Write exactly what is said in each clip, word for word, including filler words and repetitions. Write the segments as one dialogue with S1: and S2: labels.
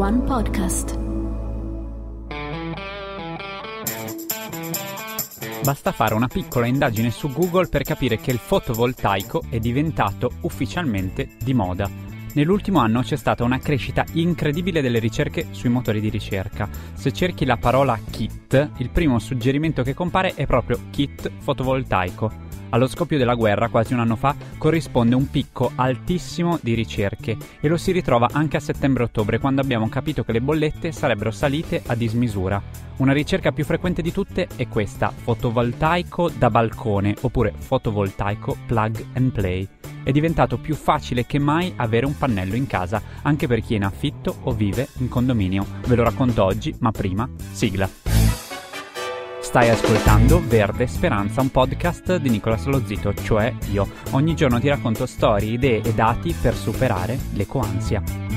S1: One Podcast.
S2: Basta fare una piccola indagine su Google per capire che il fotovoltaico è diventato ufficialmente di moda. Nell'ultimo anno c'è stata una crescita incredibile delle ricerche sui motori di ricerca. Se cerchi la parola kit, il primo suggerimento che compare è proprio kit fotovoltaico. Allo scoppio della guerra, quasi un anno fa, corrisponde un picco altissimo di ricerche e lo si ritrova anche a settembre-ottobre, quando abbiamo capito che le bollette sarebbero salite a dismisura. Una ricerca più frequente di tutte è questa: fotovoltaico da balcone, oppure fotovoltaico plug and play. È diventato più facile che mai avere un pannello in casa, anche per chi è in affitto o vive in condominio. Ve lo racconto oggi, ma prima, sigla. Stai ascoltando Verde Speranza, un podcast di Nicolas Lo Zito, cioè io. Ogni giorno ti racconto storie, idee e dati per superare l'ecoansia.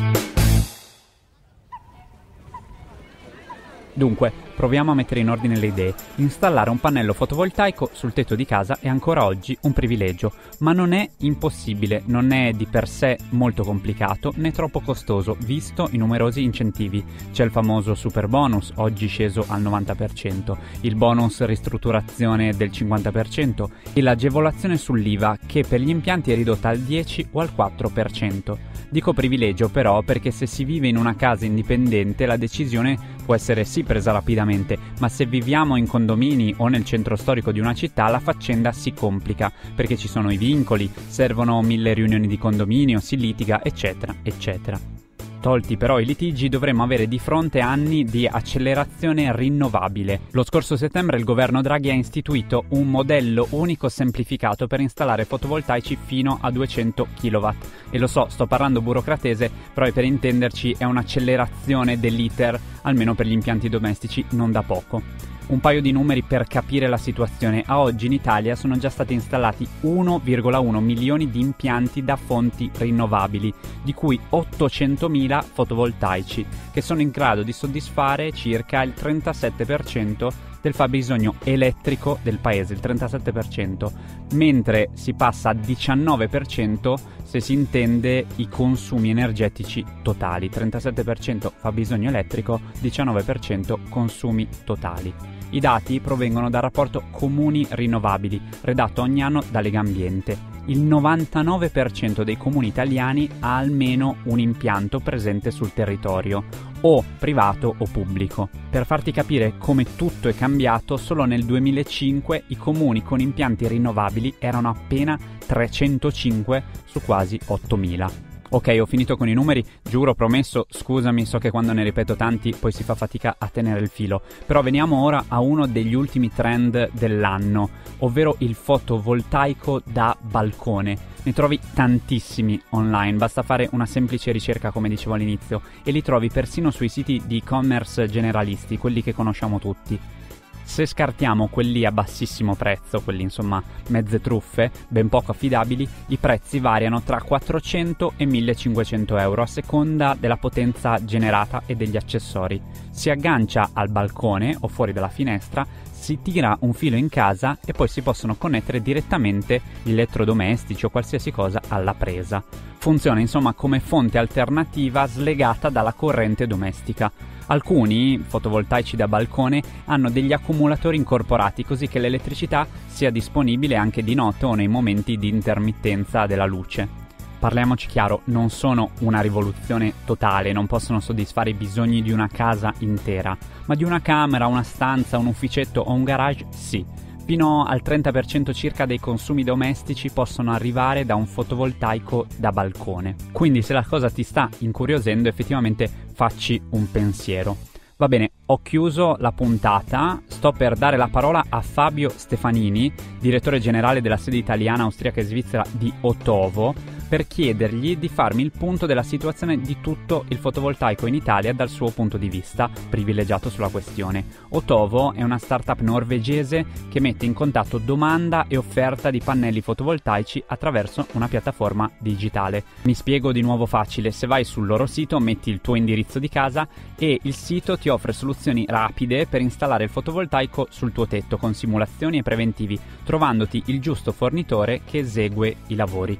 S2: Dunque, proviamo a mettere in ordine le idee. Installare un pannello fotovoltaico sul tetto di casa è ancora oggi un privilegio, ma non è impossibile, non è di per sé molto complicato né troppo costoso, visto i numerosi incentivi. C'è il famoso super bonus, oggi sceso al novanta per cento, il bonus ristrutturazione del cinquanta per cento e l'agevolazione sull'I V A, che per gli impianti è ridotta al dieci o al quattro per cento. Dico privilegio però perché se si vive in una casa indipendente la decisione può essere sì presa rapidamente, ma se viviamo in condomini o nel centro storico di una città la faccenda si complica, perché ci sono i vincoli, servono mille riunioni di condominio, si litiga, eccetera, eccetera. Tolti però i litigi, dovremmo avere di fronte anni di accelerazione rinnovabile. Lo scorso settembre il governo Draghi ha istituito un modello unico semplificato per installare fotovoltaici fino a duecento chilowatt. E lo so, sto parlando burocratese, però per intenderci è un'accelerazione dell'iter, almeno per gli impianti domestici, non da poco. Un paio di numeri per capire la situazione. A oggi in Italia sono già stati installati uno virgola uno milioni di impianti da fonti rinnovabili, di cui ottocentomila fotovoltaici, che sono in grado di soddisfare circa il trentasette per cento del fabbisogno elettrico del paese, il trentasette per cento, mentre si passa a diciannove per cento se si intende i consumi energetici totali. trentasette per cento fabbisogno elettrico, diciannove per cento consumi totali. I dati provengono dal rapporto Comuni Rinnovabili, redatto ogni anno da Legambiente. Il novantanove per cento dei comuni italiani ha almeno un impianto presente sul territorio, o privato o pubblico. Per farti capire come tutto è cambiato, solo nel duemilacinque i comuni con impianti rinnovabili erano appena trecentocinque su quasi ottomila. Ok, ho finito con i numeri, giuro, promesso, scusami, so che quando ne ripeto tanti poi si fa fatica a tenere il filo. Però veniamo ora a uno degli ultimi trend dell'anno, ovvero il fotovoltaico da balcone. Ne trovi tantissimi online, basta fare una semplice ricerca come dicevo all'inizio, e li trovi persino sui siti di e-commerce generalisti, quelli che conosciamo tutti. Se scartiamo quelli a bassissimo prezzo, quelli insomma mezze truffe, ben poco affidabili, i prezzi variano tra quattrocento e millecinquecento euro a seconda della potenza generata e degli accessori. Si aggancia al balcone o fuori dalla finestra, si tira un filo in casa e poi si possono connettere direttamente gli elettrodomestici o qualsiasi cosa alla presa. Funziona insomma come fonte alternativa slegata dalla corrente domestica. Alcuni fotovoltaici da balcone hanno degli accumulatori incorporati, così che l'elettricità sia disponibile anche di notte o nei momenti di intermittenza della luce. Parliamoci chiaro, non sono una rivoluzione totale, non possono soddisfare i bisogni di una casa intera, ma di una camera, una stanza, un ufficetto o un garage sì. Fino al trenta per cento circa dei consumi domestici possono arrivare da un fotovoltaico da balcone. Quindi se la cosa ti sta incuriosendo, effettivamente facci un pensiero. Va bene, ho chiuso la puntata, sto per dare la parola a Fabio Stefanini, direttore generale della sede italiana, austriaca e svizzera di Otovo, per chiedergli di farmi il punto della situazione di tutto il fotovoltaico in Italia dal suo punto di vista privilegiato sulla questione. Otovo è una startup norvegese che mette in contatto domanda e offerta di pannelli fotovoltaici attraverso una piattaforma digitale. Mi spiego di nuovo facile: se vai sul loro sito, metti il tuo indirizzo di casa e il sito ti offre soluzioni rapide per installare il fotovoltaico sul tuo tetto con simulazioni e preventivi, trovandoti il giusto fornitore che esegue i lavori.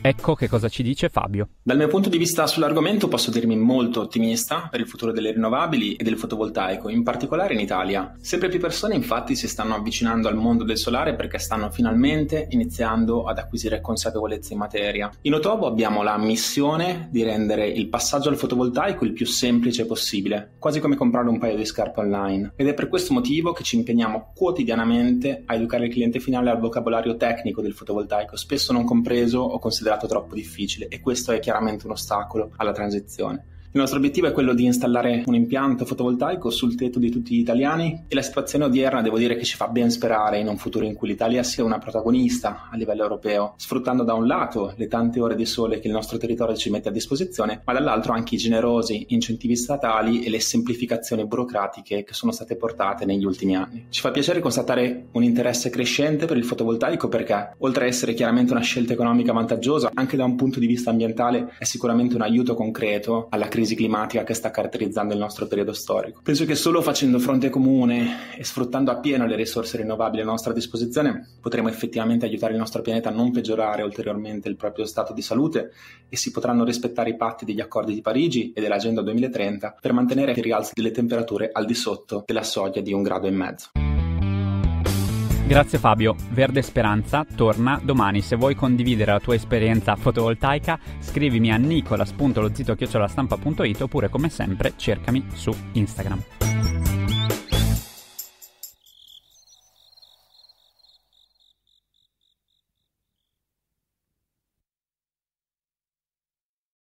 S2: Ecco che cosa ci dice Fabio.
S1: Dal mio punto di vista sull'argomento posso dirmi molto ottimista per il futuro delle rinnovabili e del fotovoltaico, in particolare in Italia. Sempre più persone infatti si stanno avvicinando al mondo del solare perché stanno finalmente iniziando ad acquisire consapevolezza in materia. In Otovo abbiamo la missione di rendere il passaggio al fotovoltaico il più semplice possibile, quasi come comprare un paio di scarpe online. Ed è per questo motivo che ci impegniamo quotidianamente a educare il cliente finale al vocabolario tecnico del fotovoltaico, spesso non compreso o considerato troppo difficile, e questo è chiaramente un ostacolo alla transizione. Il nostro obiettivo è quello di installare un impianto fotovoltaico sul tetto di tutti gli italiani e la situazione odierna devo dire che ci fa ben sperare in un futuro in cui l'Italia sia una protagonista a livello europeo, sfruttando da un lato le tante ore di sole che il nostro territorio ci mette a disposizione, ma dall'altro anche i generosi incentivi statali e le semplificazioni burocratiche che sono state portate negli ultimi anni. Ci fa piacere constatare un interesse crescente per il fotovoltaico perché, oltre a essere chiaramente una scelta economica vantaggiosa, anche da un punto di vista ambientale è sicuramente un aiuto concreto alla crisi climatica che sta caratterizzando il nostro periodo storico. Penso che solo facendo fronte comune e sfruttando appieno le risorse rinnovabili a nostra disposizione potremo effettivamente aiutare il nostro pianeta a non peggiorare ulteriormente il proprio stato di salute e si potranno rispettare i patti degli accordi di Parigi e dell'Agenda duemilatrenta per mantenere il rialzo delle temperature al di sotto della soglia di un grado e mezzo.
S2: Grazie Fabio, Verde Speranza torna domani. Se vuoi condividere la tua esperienza fotovoltaica scrivimi a nicolas punto lo zito chiocciola stampa punto it oppure come sempre cercami su Instagram.